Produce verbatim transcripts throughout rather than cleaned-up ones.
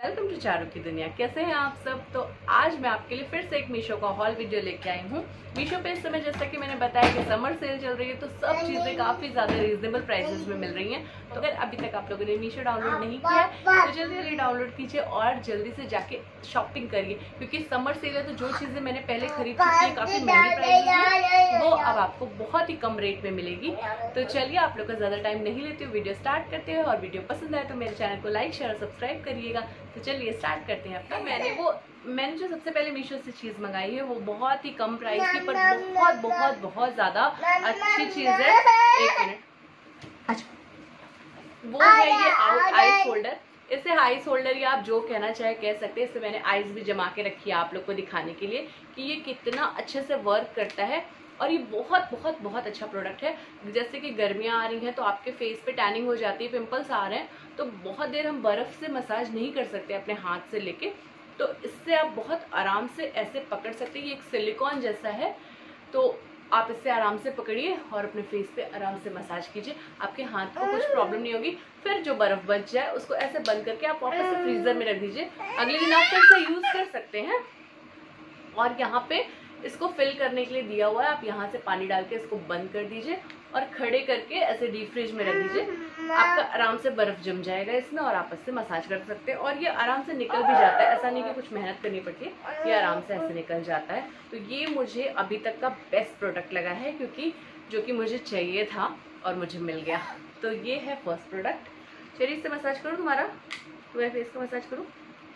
Welcome to चारों की दुनिया। कैसे हैं आप सब? तो आज मैं आपके लिए फिर से एक मीशो का हॉल वीडियो लेके आई हूँ। मीशो पे इस समय जैसा कि मैंने बताया कि समर सेल चल रही है, तो सब चीजें काफी ज्यादा रीजनेबल प्राइसेस में मिल रही हैं। तो अगर अभी तक आप लोगों ने मीशो डाउनलोड नहीं किया है तो जल्दी जल्दी डाउनलोड कीजिए और जल्दी से जाके शॉपिंग करिए, क्योंकि समर सेल है तो जो चीजें मैंने पहले खरीद चुकी है काफी महंगी प्राइस में, वो अब आपको बहुत ही कम रेट में मिलेगी। तो चलिए आप लोग का ज्यादा टाइम नहीं लेते हुए वीडियो स्टार्ट करते हैं, और वीडियो पसंद आए तो मेरे चैनल को लाइक शेयर और सब्सक्राइब करिएगा। तो चलिए स्टार्ट करते हैं अपना। मैंने वो मैंने जो सबसे पहले मीशो से चीज मंगाई है वो बहुत ही कम प्राइस की, पर बहुत बहुत बहुत ज्यादा अच्छी चीज है। एक मिनट, अच्छा वो है ये आइस होल्डर। इसे आइस होल्डर या आप जो कहना चाहे कह सकते हैं। इसे मैंने आइस भी जमा के रखी है आप लोग को दिखाने के लिए कि ये कितना अच्छे से वर्क करता है। और ये बहुत बहुत बहुत अच्छा प्रोडक्ट है। जैसे कि गर्मियाँ आ रही हैं तो आपके फेस पे टैनिंग हो जाती है, पिंपल्स आ रहे हैं, तो बहुत देर हम बर्फ से मसाज नहीं कर सकते अपने हाथ से लेके, तो इससे आप बहुत आराम से ऐसे पकड़ सकते हैं। ये एक सिलिकॉन जैसा है, तो आप इससे आराम से पकड़िए और अपने फेस पे आराम से मसाज कीजिए। आपके हाथ को कुछ प्रॉब्लम नहीं होगी। फिर जो बर्फ बच जाए उसको ऐसे बंद करके आप वापस से फ्रीजर में रख दीजिए। अगले दिन आप फिर से यूज कर सकते हैं। और यहाँ पे इसको फिल करने के लिए दिया हुआ है, आप यहाँ से पानी डाल के इसको बंद कर दीजिए और खड़े करके ऐसे डीप फ्रिज में रख दीजिए। आपका आराम से बर्फ जम जाएगा इसमें और आप इससे मसाज कर सकते हैं। और ये आराम से निकल भी जाता है, ऐसा नहीं कि कुछ मेहनत करनी पड़ती है, ये आराम से ऐसे निकल जाता है। तो ये मुझे अभी तक का बेस्ट प्रोडक्ट लगा है, क्योंकि जो कि मुझे चाहिए था और मुझे मिल गया। तो ये है फर्स्ट प्रोडक्ट। चलिए इससे मसाज करूँ तुम्हारा, तुम्हारे फेस का मसाज करूँ।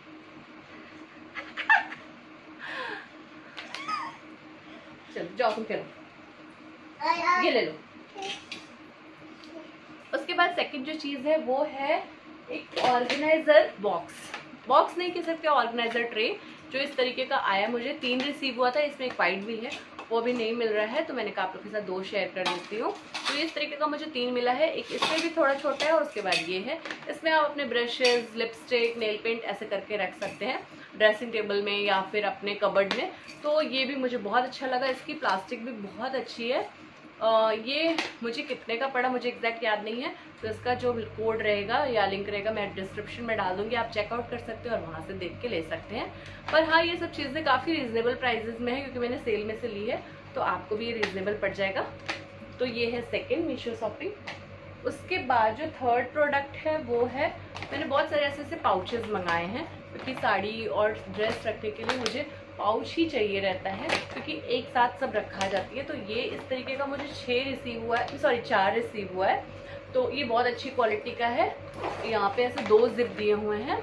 चलो जाओ तुम खेलो, ये ले लो। उसके बाद सेकंड जो चीज है वो है एक ऑर्गेनाइजर बॉक्स। बॉक्स नहीं कह सकते, ऑर्गेनाइजर ट्रे, जो इस तरीके का आया। मुझे तीन रिसीव हुआ था, इसमें एक वाइट भी है, वो भी नहीं मिल रहा है, तो मैंने कहा आप लोग के साथ दो शेयर कर देती हूँ। तो इस तरीके का मुझे तीन मिला है। एक इसमें भी थोड़ा छोटा है और उसके बाद ये है। इसमें आप अपने ब्रशेज, लिपस्टिक, नेल पेंट ऐसे करके रख सकते हैं ड्रेसिंग टेबल में या फिर अपने कबर्ड में। तो ये भी मुझे बहुत अच्छा लगा। इसकी प्लास्टिक भी बहुत अच्छी है। Uh, ये मुझे कितने का पड़ा मुझे एग्जैक्ट याद नहीं है, तो इसका जो कोड रहेगा या लिंक रहेगा मैं डिस्क्रिप्शन में डाल दूंगी, आप चेकआउट कर सकते हैं और वहाँ से देख के ले सकते हैं। पर हाँ, ये सब चीज़ें काफ़ी रीजनेबल प्राइजेस में है, क्योंकि मैंने सेल में से ली है, तो आपको भी ये रीजनेबल पड़ जाएगा। तो ये है सेकेंड मीशो शॉपिंग। उसके बाद जो थर्ड प्रोडक्ट है वो है, मैंने बहुत सारे ऐसे ऐसे पाउचेज मंगाए हैं, क्योंकि साड़ी और ड्रेस रखने के लिए मुझे पाउच ही चाहिए रहता है, क्योंकि एक साथ सब रखा जाती है। तो ये इस तरीके का मुझे छः रिसीव हुआ है, सॉरी चार रिसीव हुआ है। तो ये बहुत अच्छी क्वालिटी का है। यहाँ पे ऐसे दो जिप दिए हुए हैं।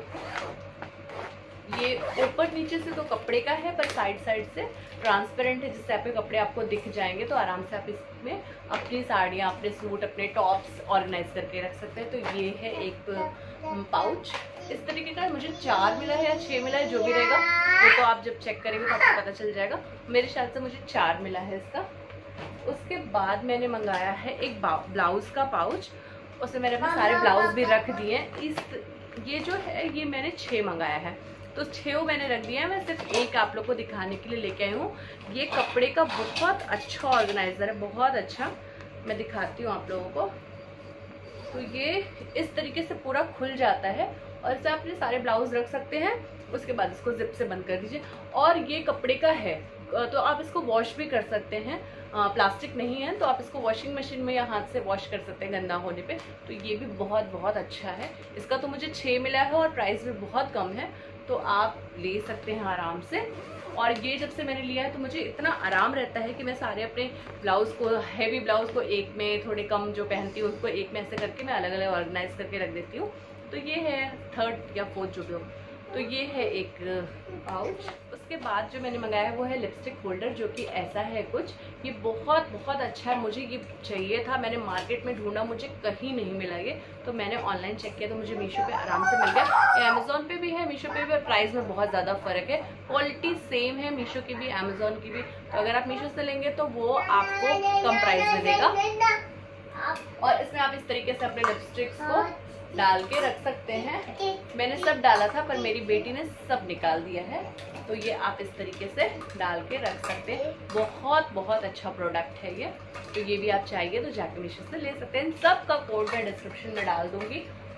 ये ऊपर नीचे से तो कपड़े का है, पर साइड साइड से ट्रांसपेरेंट है, जिससे आपके कपड़े आपको दिख जाएंगे। तो आराम से आप इसमें अपनी साड़ियाँ, अपने सूट, अपने टॉप्स ऑर्गेनाइज करके रख सकते हैं। तो ये है एक पाउच इस तरीके का। मुझे चार मिला है या छः मिला है, जो भी रहेगा वो तो आप जब चेक करेंगे तो आपको पता चल जाएगा। मेरे ख्याल से मुझे चार मिला है इसका। उसके बाद मैंने मंगाया है एक ब्लाउज का पाउच। उसमें मैंने अपने सारे ब्लाउज भी रख दिए। इस ये जो है ये मैंने छः मंगाया है, तो छः मैंने रख दिया है। मैं सिर्फ एक आप लोग को दिखाने के लिए लेके आई हूँ। ये कपड़े का बहुत अच्छा ऑर्गेनाइजर है, बहुत अच्छा। मैं दिखाती हूँ आप लोगों को। तो ये इस तरीके से पूरा खुल जाता है और इससे आप अपने सारे ब्लाउज रख सकते हैं। उसके बाद इसको जिप से बंद कर दीजिए। और ये कपड़े का है, तो आप इसको वॉश भी कर सकते हैं। प्लास्टिक नहीं है तो आप इसको वॉशिंग मशीन में या हाथ से वॉश कर सकते हैं गंदा होने पे। तो ये भी बहुत बहुत अच्छा है। इसका तो मुझे छः मिला है और प्राइस भी बहुत कम है, तो आप ले सकते हैं आराम से। और ये जब से मैंने लिया है तो मुझे इतना आराम रहता है कि मैं सारे अपने ब्लाउज को, हैवी ब्लाउज को एक में, थोड़े कम जो पहनती हूँ उसको एक में ऐसे करके मैं अलग अलग ऑर्गेनाइज करके रख देती हूँ। तो ये है थर्ड या फोर्थ जो भी हो। तो ये है एक पाउच। उसके बाद जो मैंने मंगाया है वो है लिपस्टिक होल्डर, जो कि ऐसा है कुछ। ये बहुत बहुत अच्छा है, मुझे ये चाहिए था। मैंने मार्केट में ढूंढा, मुझे कहीं नहीं मिला ये, तो मैंने ऑनलाइन चेक किया तो मुझे मीशो पे आराम से मिल गया। ये अमेजोन पे भी है, मीशो पे भी, और प्राइस में बहुत ज़्यादा फ़र्क है। क्वालिटी सेम है मीशो की भी, अमेजोन की भी। तो अगर आप मीशो से लेंगे तो वो आपको कम प्राइस में देगा। और इसमें आप इस तरीके से अपने लिपस्टिक्स को डाल के रख सकते हैं। मैंने सब डाला था पर मेरी बेटी ने सब निकाल दिया है। तो ये आप इस तरीके से डाल के रख सकते हैं। बहुत बहुत अच्छा प्रोडक्ट है ये। तो ये भी आप चाहिए तो जाके मीशो से ले सकते हैं। इन सब का कोड मैं डिस्क्रिप्शन में डाल दूंगी,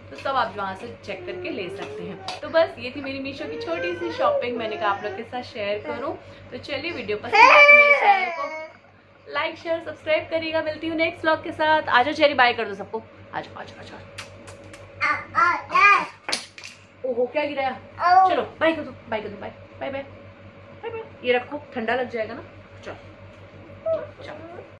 तो सब आप वहाँ से चेक करके ले सकते हैं। तो बस ये थी मेरी मीशो की छोटी सी शॉपिंग, मैंने कहा आप लोग के साथ शेयर करूँ। तो चलिए वीडियो पसंद है तो मेरे चैनल को लाइक शेयर सब्सक्राइब करिएगा। मिलती हूँ नेक्स्ट व्लॉग के साथ। आ जाओ चेरी, बाय कर दो सबको। आ जाओ आ जाओ आ जाओ। ओहो क्या गिराया, चलो बाय कर दो, बाय कर दो, bye bye bye bye bye. ये रखो, ठंडा लग जाएगा ना। चलो चलो।